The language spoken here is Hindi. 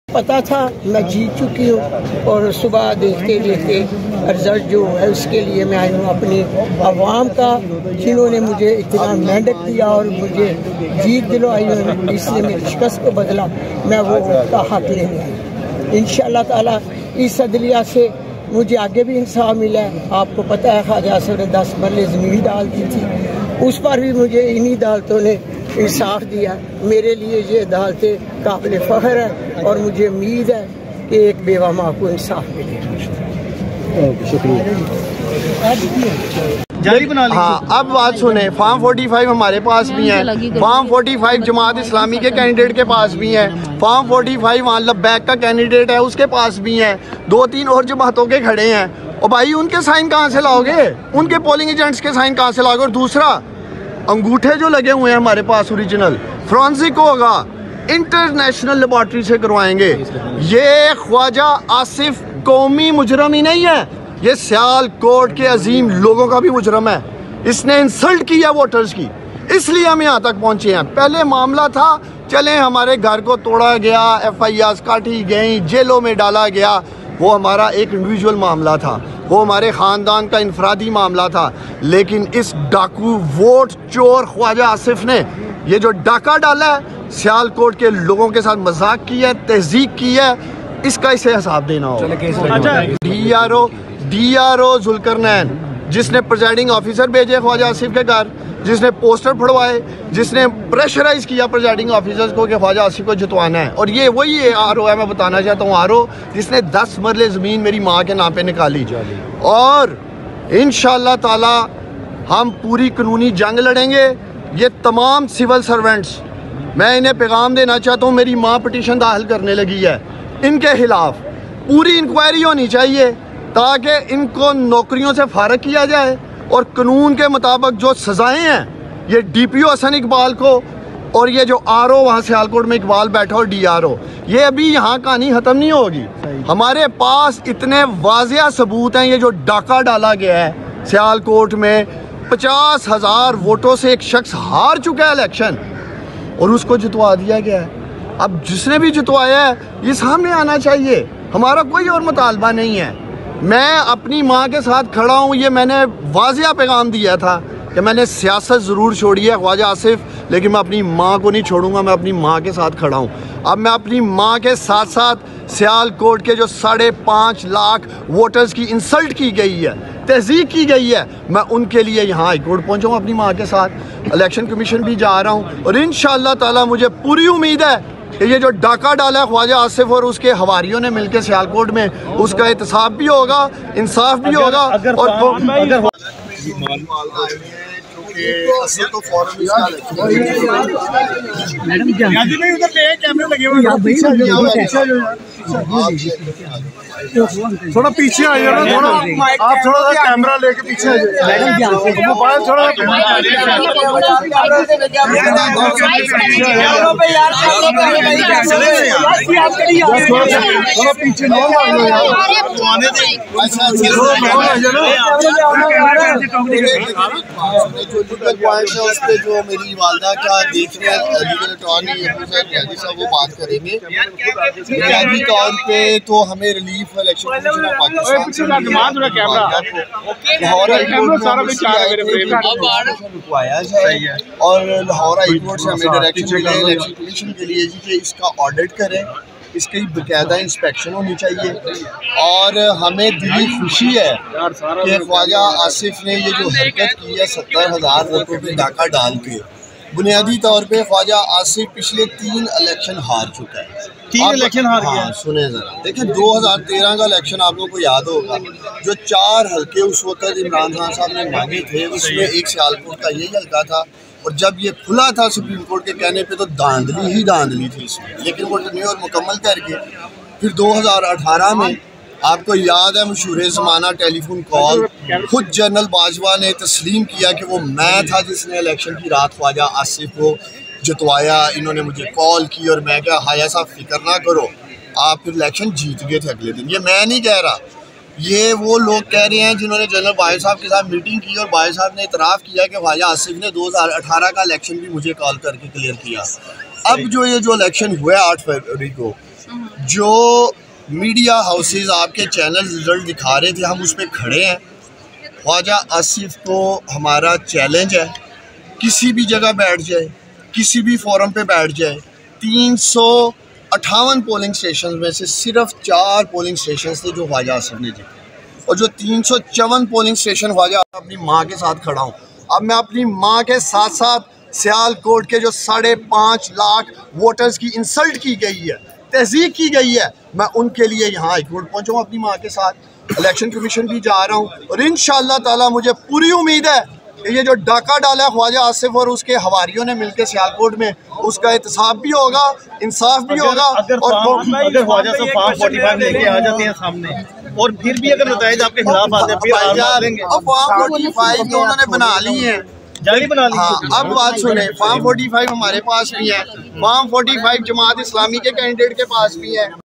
पता था मैं जीत चुकी हूँ और सुबह देखते देखते रिजल्ट जो है उसके लिए मैं आई हूँ अपनी आवाम का, जिन्होंने मुझे इतना मेहनत दिया और मुझे जीत दिलवाई है, इसलिए मेरी शिकस्त को बदला, मैं वो का हक लेने आई। इंशाअल्लाह ताला इस अदलिया से मुझे आगे भी इंसाफ मिला है। आपको पता है ख्वाजा आसिफ ने 10 मरले ज़मीन डाल दी थी, उस पर भी मुझे इन्हीं अदालतों ने इंसाफ दिया। मेरे लिए ये अदालतें काबिल फ़ख्र है और मुझे उम्मीद है कि एक बेवा माँ को इंसाफ मिलेगा। हाँ, अब बात सुने, फॉर्म 45 हमारे पास भी है, फॉर्म 45 जमात इस्लामी के कैंडिडेट के पास भी है, फॉर्म 45 वहाँ लब्बैक का कैंडिडेट है उसके पास भी है, 2-3 और जमातों के खड़े हैं। और भाई उनके साइन कहाँ से लाओगे, उनके पोलिंग एजेंट्स के साइन कहाँ से लाओगे। और दूसरा, अंगूठे जो लगे हुए हैं हमारे पास ओरिजिनल, फ्रांसिक होगा, इंटरनेशनल लेबॉर्ट्री से करवाएंगे। ये ख्वाजा आसिफ कौमी मुजरम ही नहीं है, ये सियालकोट के अजीम लोगों का भी मुजरम है। इसने इंसल्ट की है वोटर्स की, इसलिए हम यहाँ तक पहुँचे हैं। पहले मामला था चले हमारे घर को तोड़ा गया, FIRs काटी गई, जेलों में डाला गया, वो हमारा एक इंडिविजुअल मामला था, वो हमारे ख़ानदान का इनफरादी मामला था। लेकिन इस डाकू वोट चोर ख्वाजा आसिफ ने ये जो डाका डाला है, सियालकोट के लोगों के साथ मजाक की है, तहज़ीक की है, इसका इसे हिसाब देना होगा। DRO जुल्करनैन, जिसने प्रेजाइडिंग ऑफिसर भेजे ख्वाजा आसिफ के घर, जिसने पोस्टर फड़वाए, जिसने प्रेशराइज किया प्रेजाइडिंग ऑफिसर्स को कि ख्वाजा आसिफ को जितवाना है। और ये वही RO है, मैं बताना चाहता हूँ, RO जिसने 10 मरले ज़मीन मेरी माँ के नाम पे निकाली। और इंशाअल्लाह ताला हम पूरी कानूनी जंग लड़ेंगे। ये तमाम सिविल सर्वेंट्स, मैं इन्हें पैगाम देना चाहता हूँ, मेरी माँ पिटीशन दाखिल करने लगी है, इनके खिलाफ पूरी इंक्वायरी होनी चाहिए ताकि इनको नौकरियों से फारग किया जाए और कानून के मुताबिक जो सज़ाएं हैं ये DPO हसन इकबाल को और ये जो RO वहाँ सियालकोट में इकबाल बैठा और DRO, ये अभी यहाँ कहानी ख़त्म नहीं होगी। हमारे पास इतने वाज़िया सबूत हैं। ये जो डाका डाला गया है सियालकोट में, 50,000 वोटों से एक शख्स हार चुका है इलेक्शन और उसको जितवा दिया गया है। अब जिसने भी जितवाया है ये सामने आना चाहिए, हमारा कोई और मुतालबा नहीं है। मैं अपनी माँ के साथ खड़ा हूँ, ये मैंने वाज़िया पैगाम दिया था कि मैंने सियासत ज़रूर छोड़ी है ख्वाजा आसिफ, लेकिन मैं अपनी माँ को नहीं छोड़ूंगा, मैं अपनी माँ के साथ खड़ा हूँ। अब मैं अपनी माँ के साथ साथ सियालकोट के जो 5.5 लाख वोटर्स की इंसल्ट की गई है, तहज़ीक की गई है, मैं उनके लिए यहाँ हाईकोर्ट पहुँचाऊँ अपनी माँ के साथ। इलेक्शन कमीशन भी जा रहा हूँ और इंशाअल्लाह ताला मुझे पूरी उम्मीद है कि ये जो डाका डाला है ख्वाजा आसिफ और उसके हवारियों ने मिलकर सियालकोट में, उसका एहतसाब भी होगा, इंसाफ भी होगा। और थोड़ा पीछे आइए ना, थोड़ा आप थोड़ा सा कैमरा लेके पीछे आइए मोबाइल थोड़ा पीछे जो मेरी वालदा का देख रहे हैं लीगल अटॉर्नी साहब वो बात करेंगे। बुनियादी तौर पे तो हमें relief election commission of Pakistan से लाहौर रुकवाया जाए और लाहौर हाई कोर्ट से हमें डायरेक्शन मिले इलेक्शन कमीशन के लिए जी कि इसका ऑडिट करें, इसकी बाकायदा इंस्पेक्शन होनी चाहिए। और हमें दिली खुशी है कि ख्वाजा आसिफ ने ये जो हरकत की है 70,000 वोटों पे डाका डाल के, बुनियादी तौर पे ख्वाजा आसिफ पिछले 3 इलेक्शन हार चुका है। 3 इलेक्शन हार गया। हाँ, सुने जरा, देखिए 2013 का इलेक्शन आप लोगों को याद होगा, जो 4 हल्के उस वक्त इमरान खान साहब ने मांगे थे, उसमें एक सियालकोट का यही हल्का था। और जब ये खुला था सुप्रीम कोर्ट के कहने पे तो धांधली ही धांधली थी इसमें, लेकिन वो टेन्योर मुकम्मल करके फिर 2018 में आपको याद है मशहूर ज़माना टेलीफोन कॉल, खुद जनरल बाजवा ने तस्लीम किया कि वो मैं था जिसने इलेक्शन की रात ख्वाजा आसिफ को जितवाया। इन्होंने मुझे कॉल की और मैं क्या, हाया साहब फिक्र ना करो, आप फिर इलेक्शन जीत गए थे अगले दिन। ये मैं नहीं कह रहा, ये वो लोग कह रहे हैं जिन्होंने जनरल बाहिर साहब के साथ मीटिंग की और बाहिर साहब ने इतराफ़ किया कि ख्वाजा आसिफ ने 2018 का इलेक्शन भी मुझे कॉल करके क्लियर किया। अब जो ये जो इलेक्शन हुआ है 8 फरवरी को, जो मीडिया हाउसेस आपके चैनल रिजल्ट दिखा रहे थे, हम उस पर खड़े हैं। ख्वाजा आसिफ को हमारा चैलेंज है, किसी भी जगह बैठ जाए, किसी भी फोरम पे बैठ जाए, 358 पोलिंग स्टेशन में से सिर्फ 4 पोलिंग स्टेशन थे जो ख्वाजा आसिफ ने जीते, और जो 354 पोलिंग स्टेशन ख्वाजा अपनी माँ के साथ खड़ा हूँ। अब मैं अपनी माँ के साथ साथ सियालकोट के जो 5.5 लाख वोटर्स की इंसल्ट की गई है, तहज़ीब की गई है, मैं उनके लिए यहाँ हाईकोर्ट पहुँचा अपनी माँ के साथ। इलेक्शन कमीशन भी जा रहा हूँ और इंशाअल्लाह ताला मुझे पूरी उम्मीद है कि ये जो डाका डाला है ख्वाजा आसिफ और उसके हवारियों ने मिलकर सियालकोट में, उसका एहतसाब भी होगा, इंसाफ भी होगा। अगर ख्वाजा साहब फॉर्म 45 लेके आ जाते हैं सामने और फिर भी अगर नतीजे आपके खिलाफ आते हैं, फिर अब फॉर्म 45 तो उन्होंने बना ली है, जाली बना ली। हाँ, अब बात सुने, फॉर्म 45 हमारे पास भी है, फॉर्म 45 जमात इस्लामी के कैंडिडेट के पास भी है।